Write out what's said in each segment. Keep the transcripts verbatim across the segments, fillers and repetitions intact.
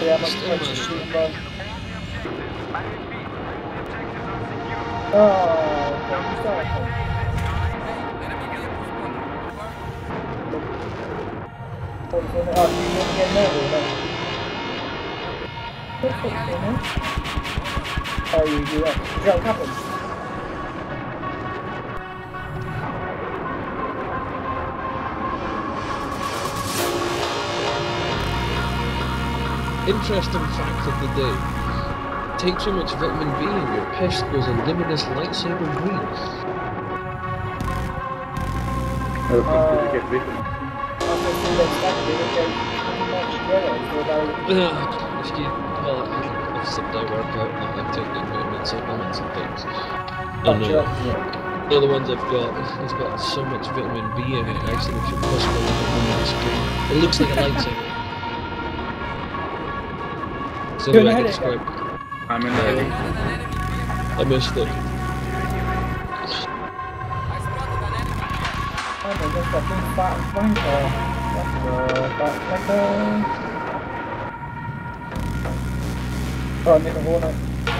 Yeah, I'm Still trying to managed. shoot him. Oh, okay, you start. Oh, you want to get murdered then? What the fuck's going on? Oh, you, you are. Is that what happened? Interesting fact of the day. Take so much vitamin B and your piss goes a luminous lightsaber green. How the fuck did you get vitamin? Ugh, if you, well, I've sipped I work out and I take like vitamin supplements and things. And uh, the other ones I've got, it's got so much vitamin B in it, actually if your piss goes a luminous green. It looks like a lightsaber. So Doing I a can headache. describe. I'm in the heavy. I missed it. Oh my god, that big fat flanker. Let's go, fat flanker. Oh, Nick Hornet.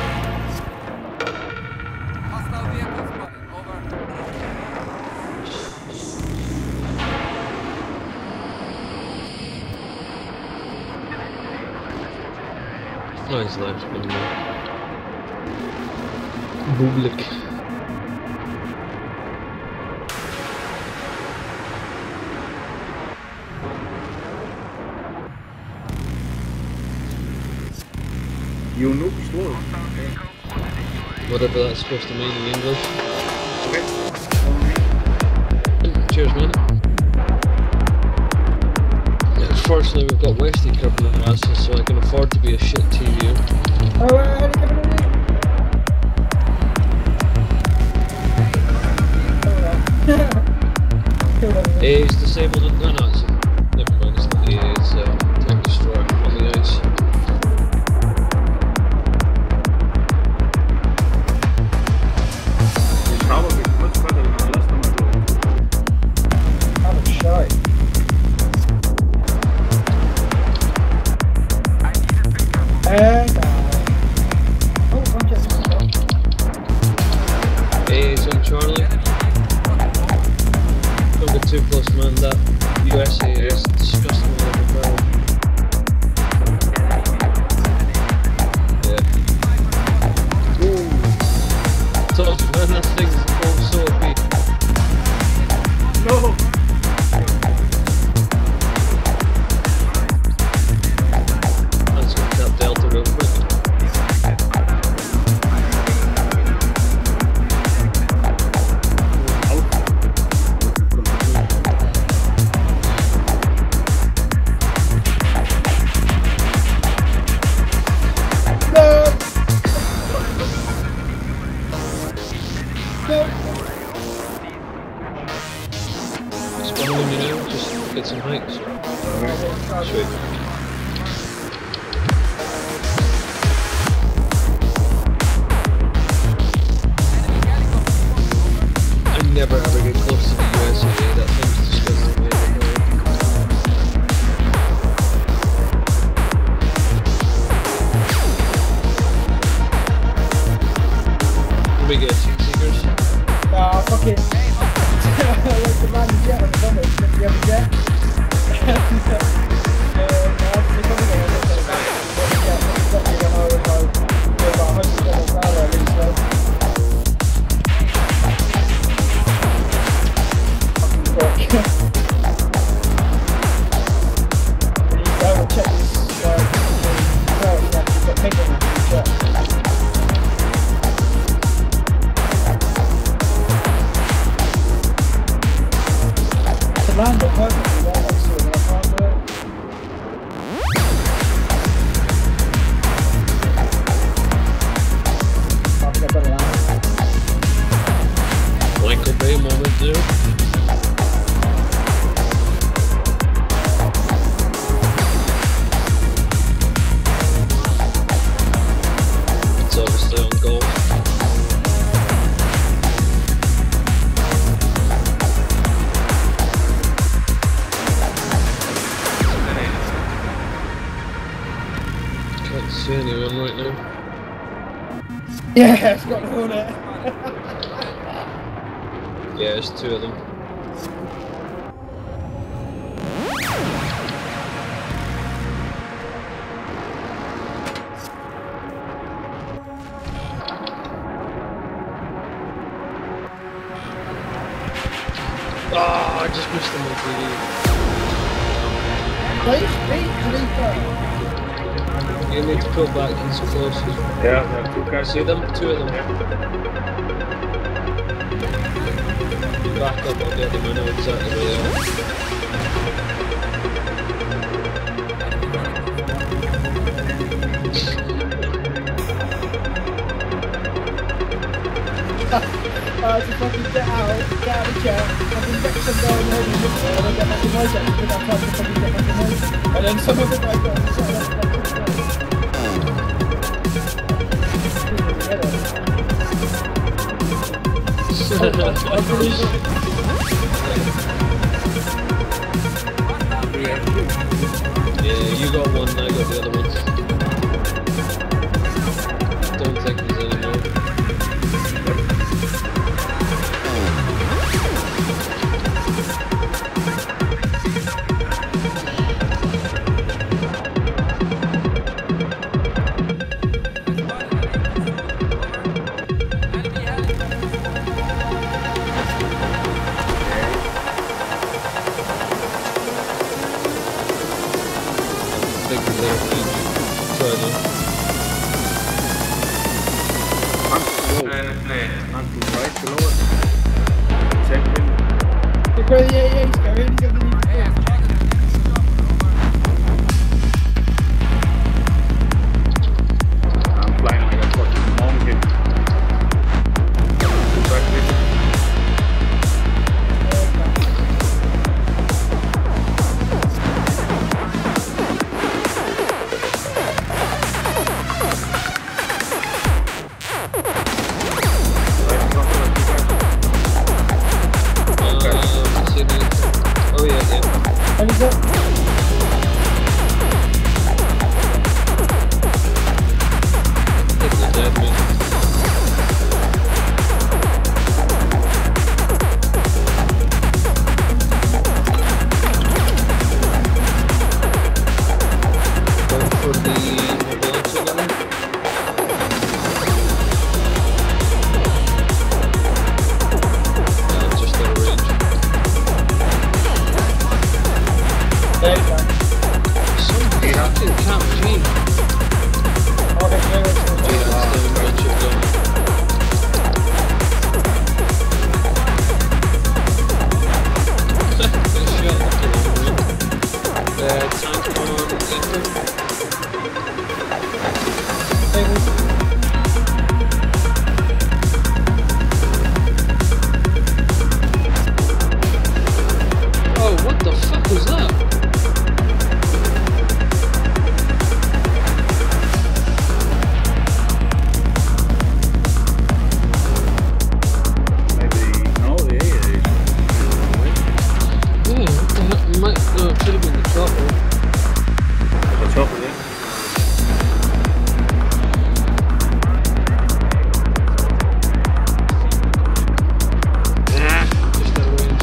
Hostile vehicle spotted. Over. Nice life, but no. Bublik. You noob slow. Whatever that's supposed to mean in English. Okay. Cheers, man. Fortunately, we've got Westy covering the asses, so I can afford to be a shit T V. Oh, uh, helicopter in there. A is disabled and no, no, it's never mind, it's not the A, it's uh, tank destroyer on the ice. It's probably much better than the last time I drove. I'm a shy. And uh, oh, I'm just A is on Charlie. Don't get too close, man. That U S A is disgustingly overpowered. Yeah. Ooh. Told you, man, that thing's all so O P. No! Let's get that Delta real quick. Spawning you now, just get some hikes. Sweet. I never ever get close to the U S A, that thing's disgustingly overpowered. Can we get two seekers? Ah, fuck it. Like the man jet on the summit, you have a jet. uh, can't see anyone right now. Yeah, it's got the hornet. Yeah, there's two of them. Oh, I just missed them on T V. Please, please, please, You need to pull back, he's close. Yeah, there are two guys. See them? Two of them. Back up, I'll get them, I know exactly where they are. uh, to fucking get out, get out of the chair, fucking get some going over and then get back in my section because I'm trying to fucking get back in my section. And then some of them like that. Yeah, you got one, I got the other one. Don't think there's any more. Yeah, yeah, yeah, he's going, he's going to need to go. I'm flying like a fucking monkey. Oh yeah, yeah. And he's up. I think they're dead, man. Going for the mobility gunner. Yeah, just out of range. There you go. Some fucking campaign. Okay, there it is. Yeah, it's down, red chip down. Good shot, that's a long range. Uh, tank on Ethan. Oh, what the fuck was that? Maybe, no, yeah, yeah. Yeah, what the heck? Might, no, it should have been the chopper. There's a chopper there. Nah, just out of range.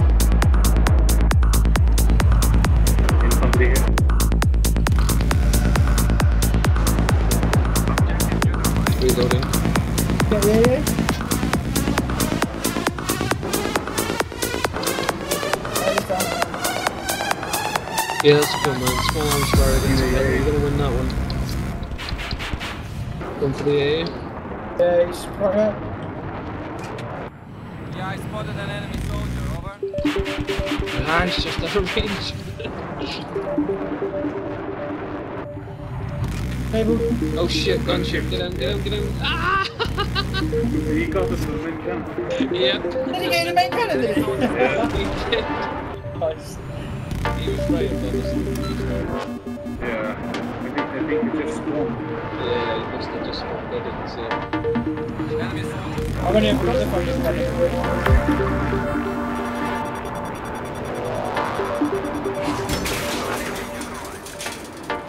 Infantry here. Reloading. Yeah, yeah, yeah. There you go. Yeah, that's cool, man. Small arms fire against Yeah, yeah, yeah, You're yeah. gonna win that one. Going for the A A. Yeah, he's right up. Yeah, I spotted an enemy soldier. Over. Ah, it's just out of range. Table. Oh shit, gunship. Get in, get in, get in. Ah! He got us to the main gun. Yep. Did he get in the main cannon, did he? Yeah. He did. Nice. He was right above us. Yeah. I think, I think he just spawned. Yeah, he must have just spawned. I didn't see him. Enemy soldier. I'm gonna put the fucking cannon.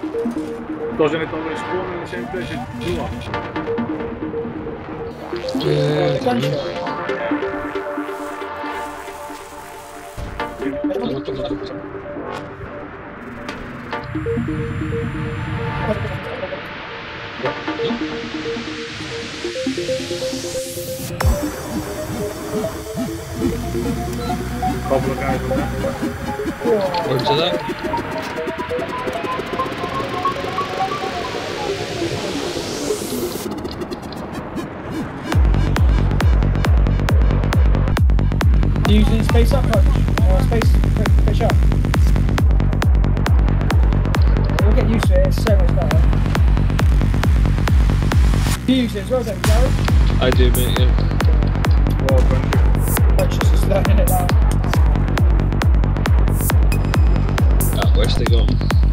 Doesn't it always spawn in the same place as you are? Yeah, The gunshot. look at that. Couple of guys on that. Where's that? Using space up punch. Or space push up. We'll get used to it, it's so much better. You use it as well, don't you, Gary? I do, mate, yeah. Oh, thank you. But just just learning it now. Ah, where's they going?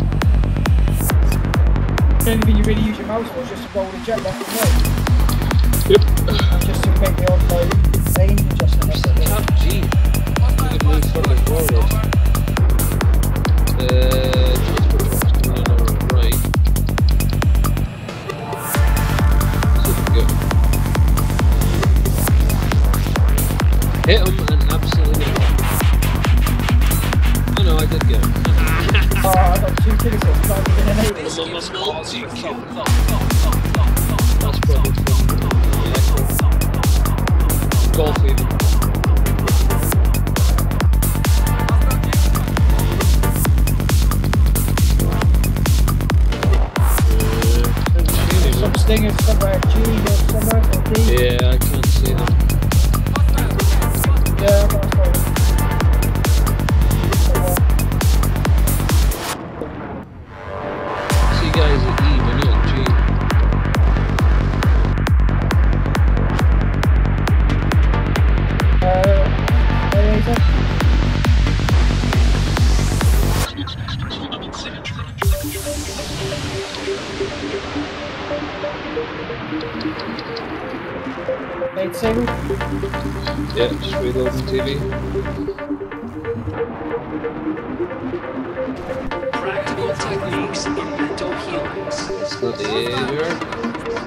The only thing you really use your mouse for is just to roll the jet left and right. Yep. And just to make the odd like aim adjustment. That's it. Tab G. We can move further forward. Uh, transport truck's coming in over the right. So we can go. Hit him and absolutely. Oh no, I did get him. Oh, I got two kills here. It's like within an eight. I'm on my multi-kill. That's probably fun. Golf even. Some stingers somewhere G or somewhere or D. Yeah, I can't see them. Yeah, I'm not sure. See guys at E, we're not at G. Uh, there is it. Made single. Yeah, just reloading T V. Practical techniques in mental healings. Still there.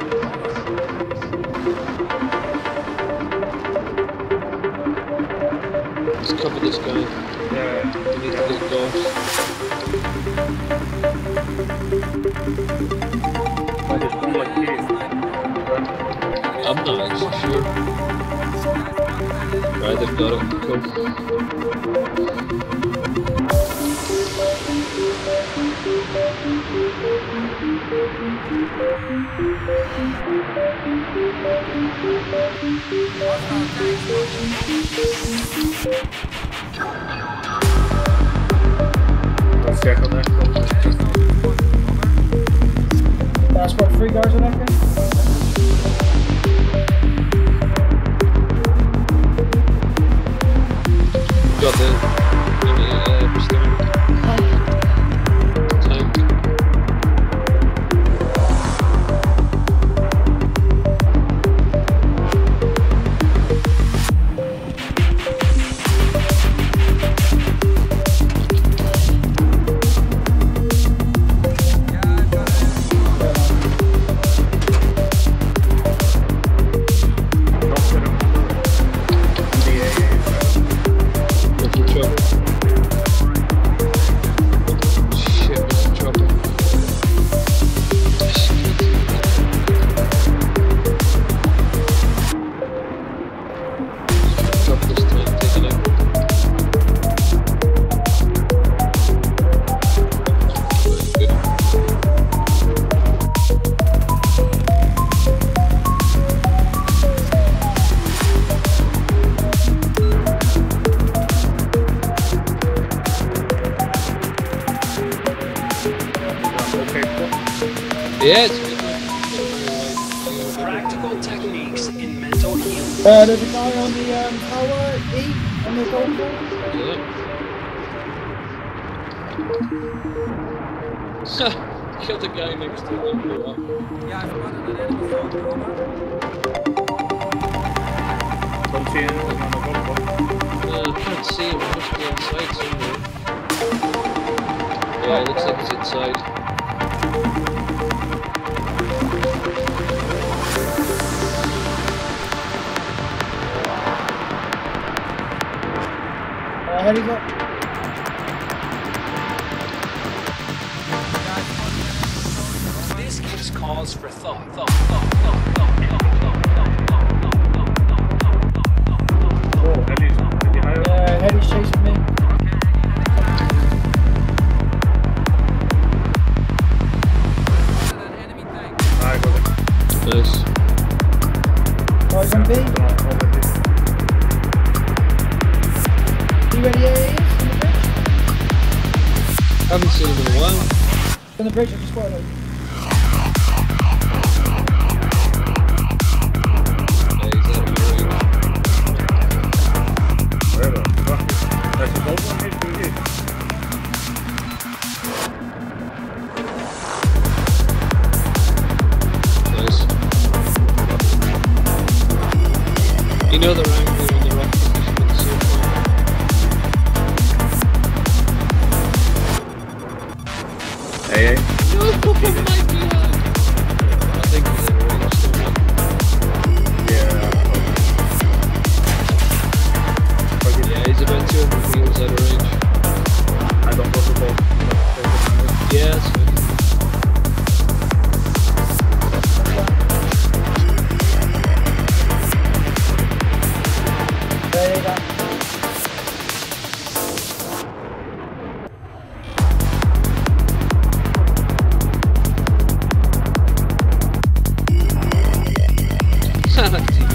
Let's cover this guy. Yeah. We need to get ghost. I just don't like kids. I'm not actually sure. Right, they've got it. Cool. Let's check on that. That's what three guys on that guy? Got the uh, pistol. Tank. Little trouble. Shit, Mister Trouble. Drop this time, take it out. Good. Okay, cool. Yeah, it's good. Practical techniques in mental healing. Uh, there's a guy on the um, tower E on the gold ball. Yeah. Killed the guy next to him. Blew up. Yeah, I spotted an enemy soldier, over. Don't see anything on the golf ball. Uh, I can't see him. He must be inside somewhere. Yeah, it looks like he's inside. Heavy's up. This gives cause for thought, thought, thought, thought, thought, thought, thought, thought. Oh, Heavy's pretty high up. Yeah, Heavy's chasing me. An enemy tank. I got it. Nice. Guys on B. Come on, over this. You ready, A A? Haven't seen him in a while. On the bridge, I just spotted him. Yeah, he's out of your range. Where the fuck is there's a gold one here to hit. Nice. You know the rank when the rock position is so far. Hey, hey. No, oh my god! I think he's in range still. Yeah. Okay. Yeah, he's about two hundred meters out of range. I don't go to gold. Yeah, that's fine. There you go. T V.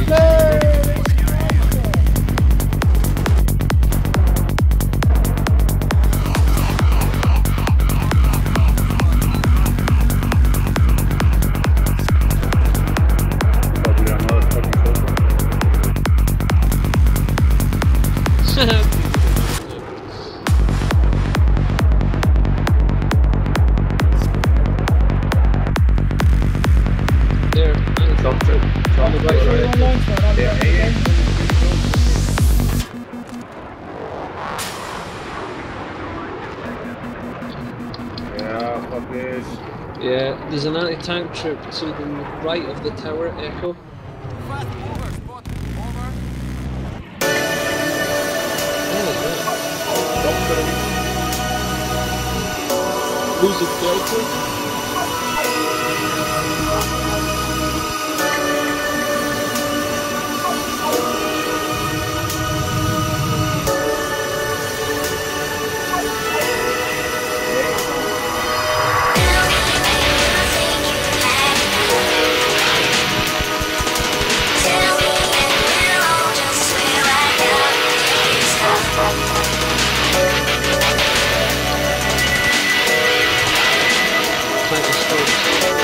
Probably another fucking gold one. There, Doctor. on the right, Right, right. line, sorry, I'm Yeah, back hey, again. Yeah, fuck this. Yeah, there's an anti-tank troop to the right of the tower, Echo. Fast over, spot. Over. Oh, Doctor. yeah. Who's the Delta? Plant the stores.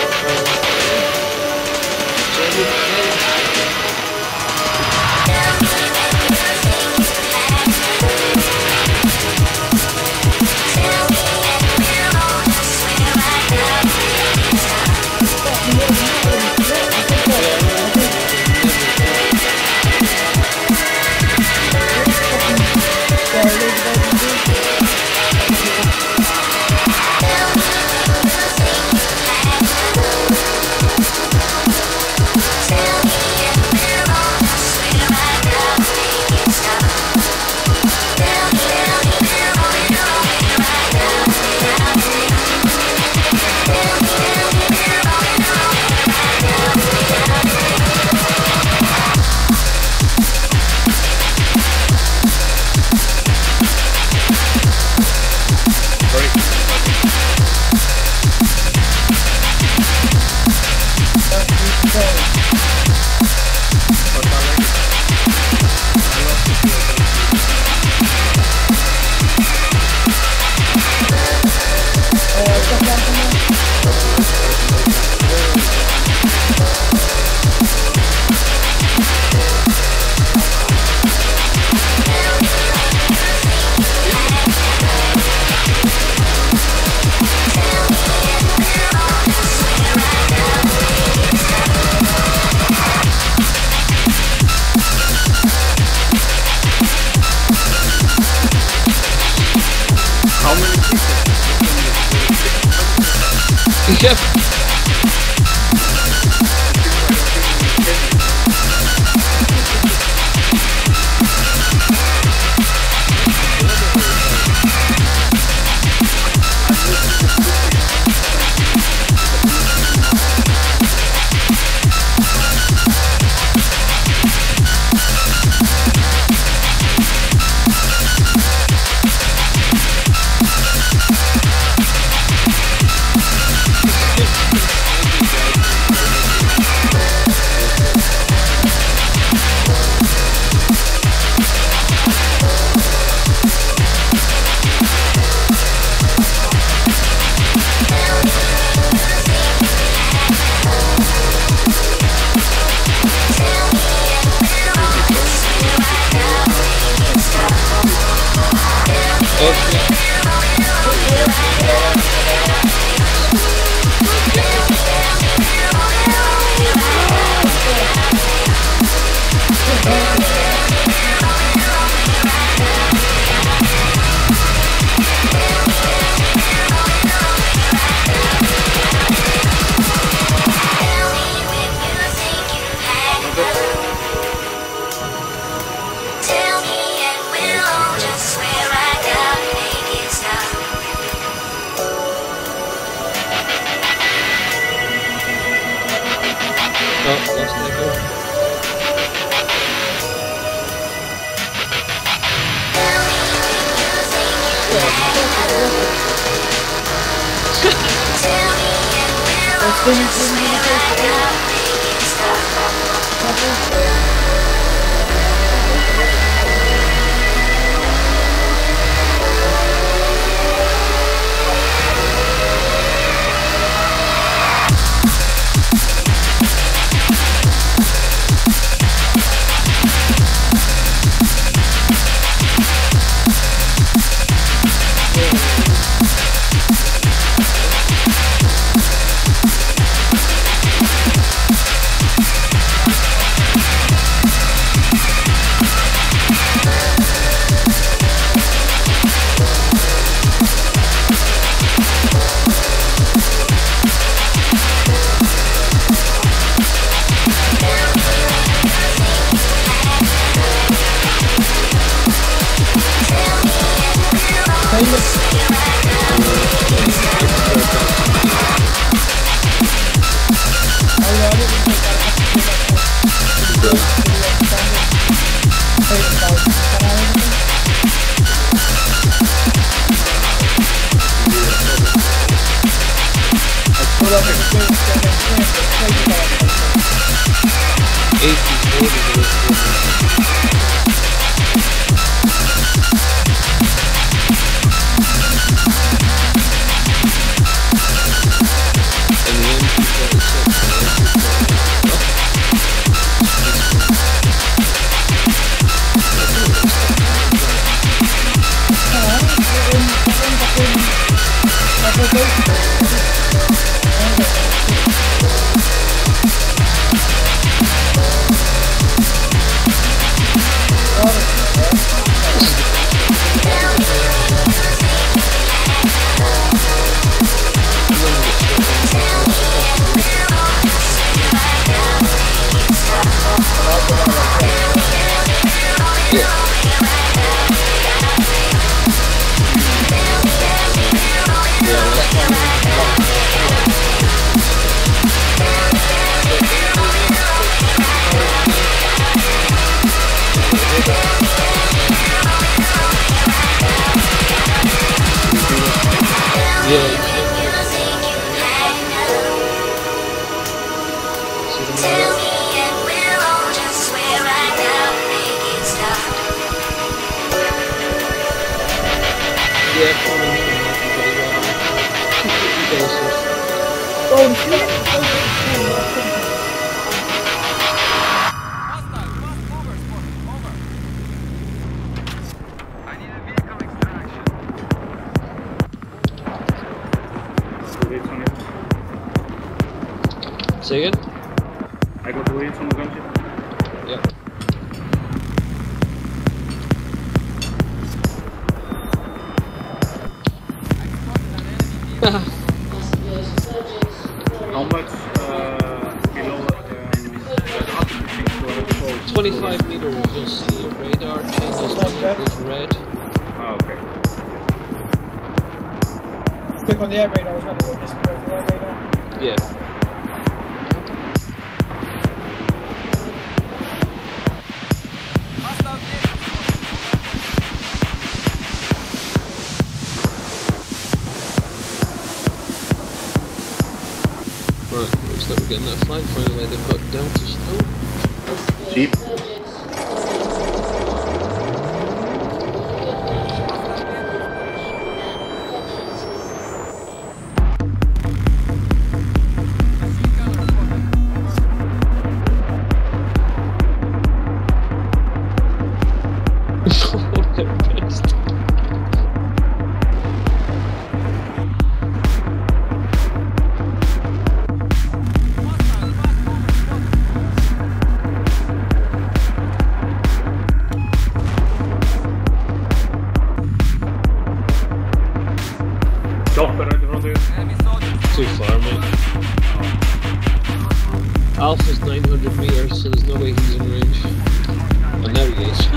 Yep. Oh, lost echo. Say again? I got the leads on the gunship. Yep. How much uh, below um, the occupancy? twenty-five meters, you'll see radar changes to red. Oh, okay. Click on the air radar, I was running with this the air radar. Yeah. Right, looks like we're getting that flag finally. They've got Delta still. Cheap. Too far, mate. Alpha's nine hundred meters, so there's no way he's in range. Oh, now he is.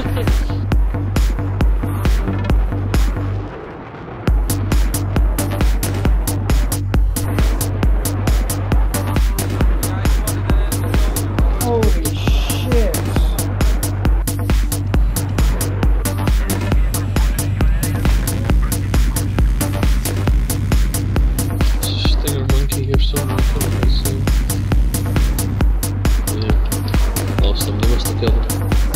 somebody coming very soon. Yeah. Lost them, they must have killed them.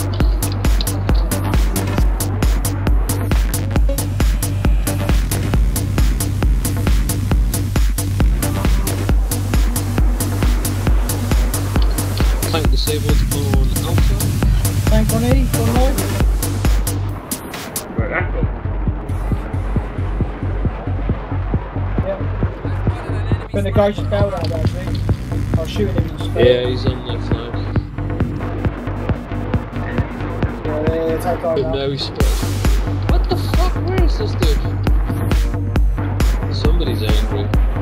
Tank disabled on Alpha. Tank on E, on low. Where that go? Yeah. But the guy just bailed out, I think. I was shooting him and just bailed. Yeah, he's on left flank. Yeah, they attack on But that. now he's spotted. What the fuck? Where is this dude? Somebody's angry.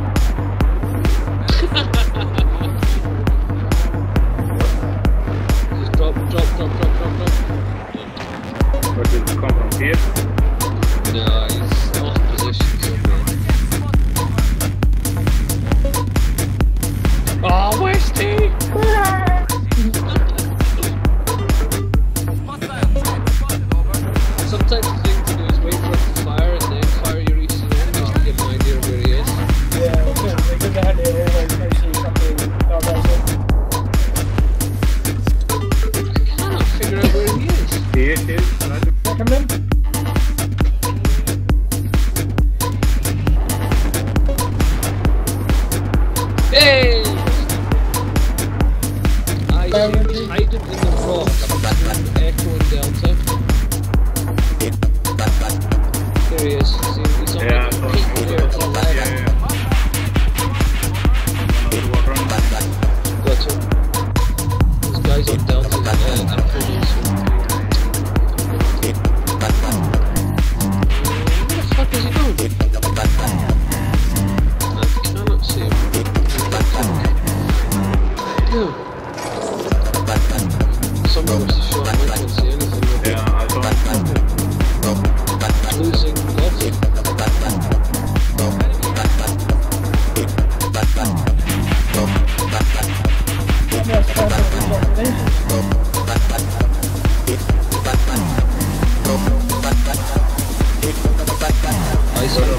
Just drop, drop, drop, drop, drop, drop. Where did it come from? Here? No, he's lost position somewhere. Oh, where's he? Hostile tank spotted. Over. Sometimes the thing to do is wait for it to fire and then fire your each zone just to get an idea of where he is. Yeah, it's good. They could have had it always mostly something direction. I cannot figure out where he is. Here, here. Right. Come in. Hey! I Well, see he's hiding in the rock. Echo and Delta. There he is. See, he's on Yeah, I the saw peak it. there to the left. Yeah, yeah. Another one running. Gotcha. This guy's on Delta. Uh, Echo is. Where the fuck is he going? I cannot see him. No. Someone was shot. I can't see anything. Yeah, I saw it. Losing love. Yeah, it's fine, but it's not for me. I saw the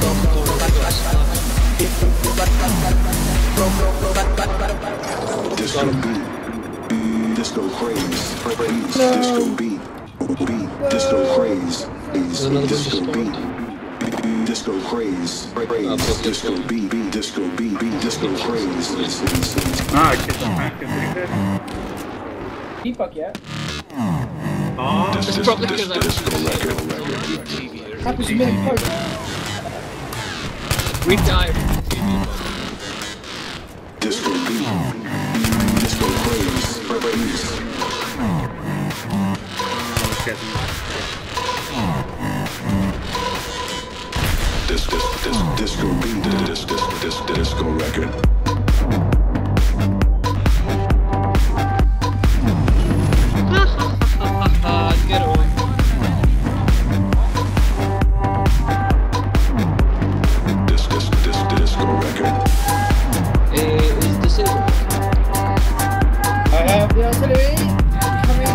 Disco beat, disco craze, craze, disco beat, beat, disco craze, another one disco just beat, disco craze, craze, disco beat, beat, disco beat, beat, disco craze. Ah, I killed the tank in three hits. Deepak, yeah? Oh, It's probably because I was Disco record, Happens to me in post. We died. disco beat, disco craze, craze. This, this, this, disco beat, this, this, this, disco record. Ah, get away. This, this, this, disco record. Eh, is disabled. I have the artillery. Coming.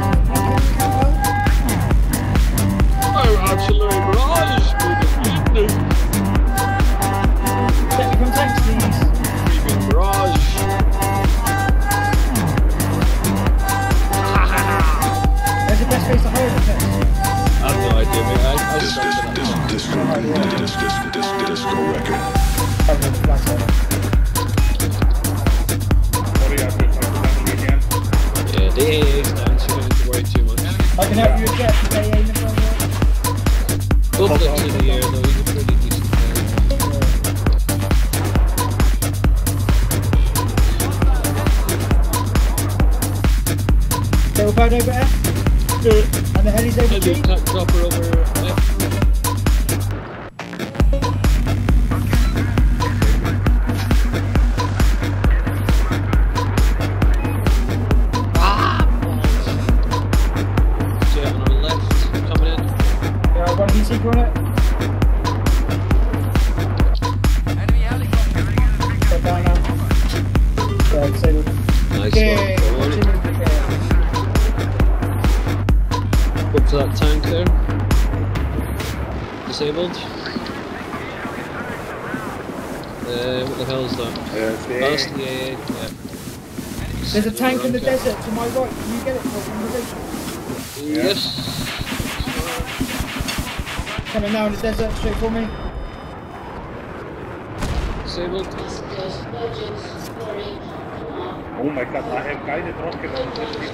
Our artillery barrage moving in. Technical tanks, please. Creeping barrage. Where's the best place to hold the tanks? I have no idea, mate. I, I This, started this, that. this, disco beat, this, this, this, disco record. Probably the flat side. Sorry, I put my tank again. Yeah, the A A is down, so you don't need to worry too much. I can help you with that today, Aim if I'm Both lips in the air, though, he's a pretty decent player. Little bird over F. And the heli's over Maybe G. a tank dropper over F. Jet on our left, coming in. Yeah, I've got a heat seeker on it. Enemy helicopter. Go down now. Yeah, disabled. Nice Okay, one. Go on. continue with the care. Up to that tank there. Disabled. Uh, Uh, what the hell's that? Uh, it's the That's A A. the A A, yeah. There's a tank in the Okay. desert to my right. Can you get it from the ridge? Yes. Coming now in the desert, straight for me. Disabled. Oh my god, I have guided rocket on this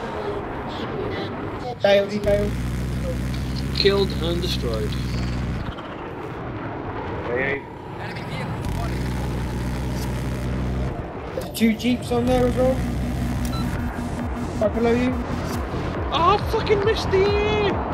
one. Failed, he failed. Killed and destroyed. A A. Enemy vehicle spotted. There's two jeeps on there as well. Right below you. Oh, I fucking missed the air!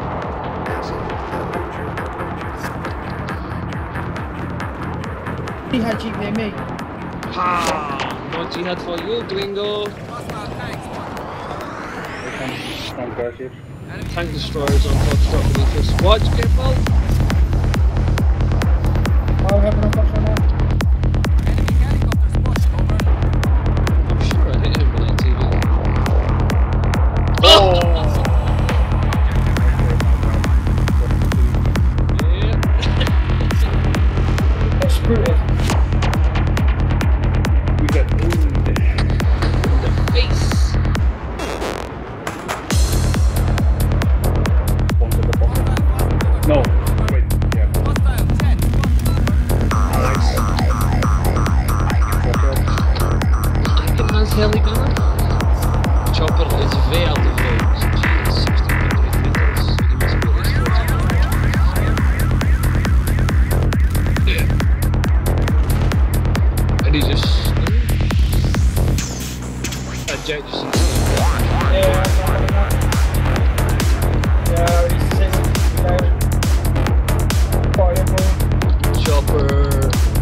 He had jeep near me. Ha! Monty had for you, gringo. Hostile tank spotted. Some crashes. Enemy Tank destroyers on top, stop beneath us. Watch, careful! I'll have enough box right now. enemy helicopter spotted. Over. I'm sure I hit him with that T V. Oh! Yeah. Exploded. We got in The face! onto the bottom. No, wait, yeah. Hostile ten Fucking has heli gunner. Chopper is very difficult. It's sixteen hundred meters. He must be at least forty. Yeah. And he just. That jet just. Yeah, I'm not having that. Yeah, he's sitting. Failed. Fire ball. Chopper.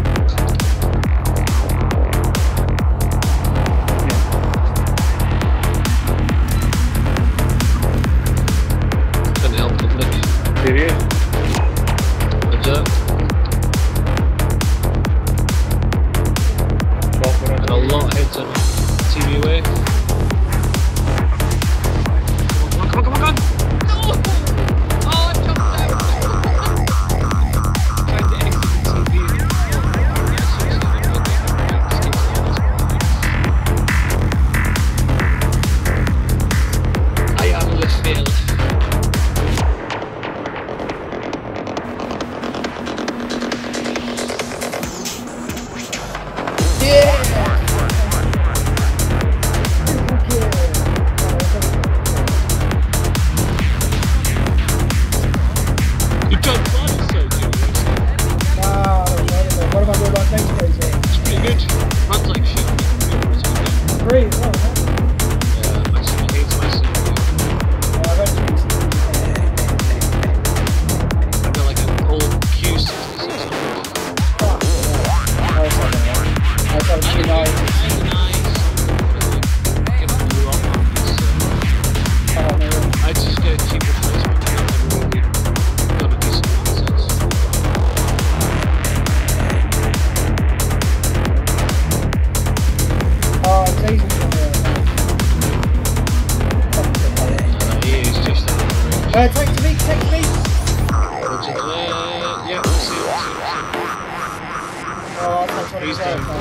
Can help the flick. Serious? What's up? Chopper And a lot of heads on T V way. Come on, come on, come on, come on! No! Oh, I jumped out! Tried to exit the T V. I am the failed. You can't fly so good. Wow, what am I doing about next days? It's pretty good. Runs like shit. Great, well, Yeah, my son hates my C P U. I've had to I've got like an old Q sixty-six hundred. I've got to see now. I just get a cheap replacement and I've really got a decent one since. Oh, it's easy from here. Uh, he is just out of the range. Uh, take to me, take to me. Which is, uh, yeah, we'll see, we'll see, we'll see. Oh, I'll take one He's as well. down.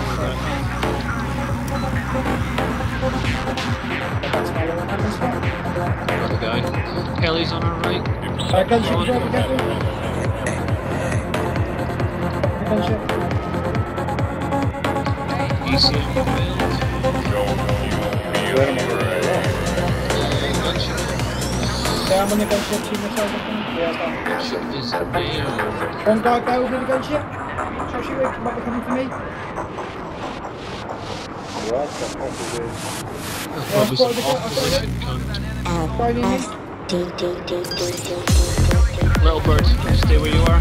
That's my little number spot. Another guy. Kelly's on our right. Uh, gunship as well, be careful. Gunship. E C M failed. Where am I? Uh, gunship. Yeah, I'm on the gunship, shoot myself, I think. Yeah, it's done. Gunship is down. One guy go over the gunship. Try shoot it, might be coming for me. What the fuck is this? Probably some I've got it, I've got it. opposition cunt. Guy near me. Little bird, stay where you are.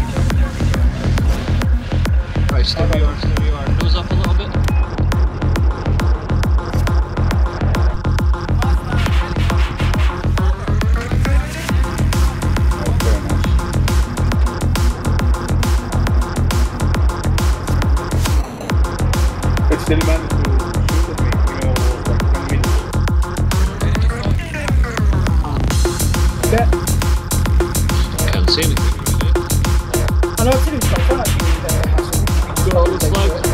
Right, stay where you are, stay where you are. Nose up a little bit. It still managed to shoot at me, you know, like ten meters. Yeah. Can't see anything really. I know, I didn't stop that actually. Go, it's like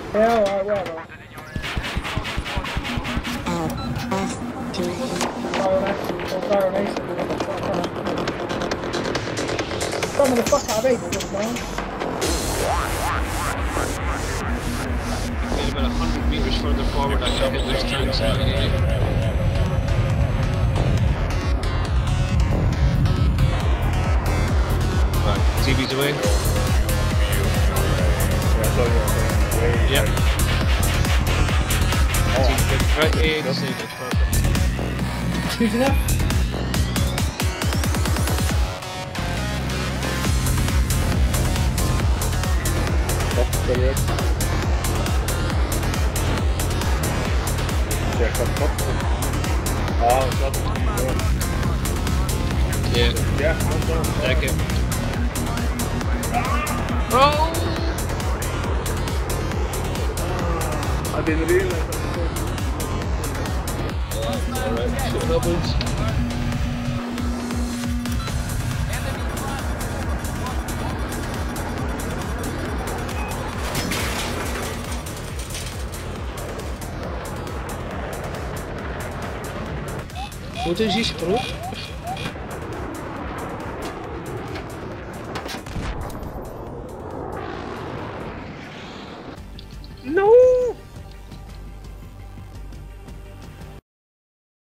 Yeah, alright, whatever. Fire on X, or fire on Ace. Some of the fuck out of Ace, doesn't man. Get about a hundred meters further forward, I can hit those tanks now. Right, T V's away. Yep. Right, yeah, that's it, that's perfect. Shoot enough? Yeah. Yeah, I'm done. Take it. Oh! I didn't realize. Alright, shit happens. What is this, bro?